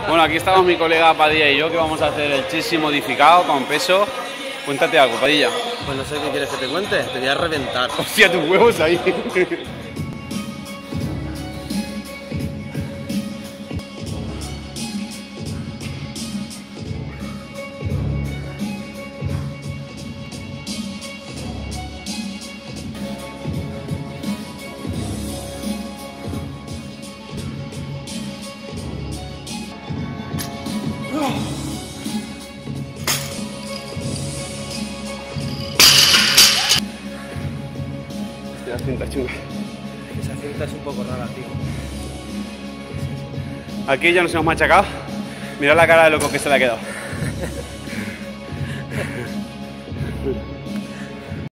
Bueno, aquí estamos mi colega Padilla y yo, que vamos a hacer el chisi modificado con peso. Cuéntate algo, Padilla. Pues no sé qué quieres que te cuente, te voy a reventar. Hostia, tus huevos ahí. La cinta chunga. Esa cinta es un poco rara, tío. Aquí ya nos hemos machacado. Mirad la cara de loco que se le ha quedado.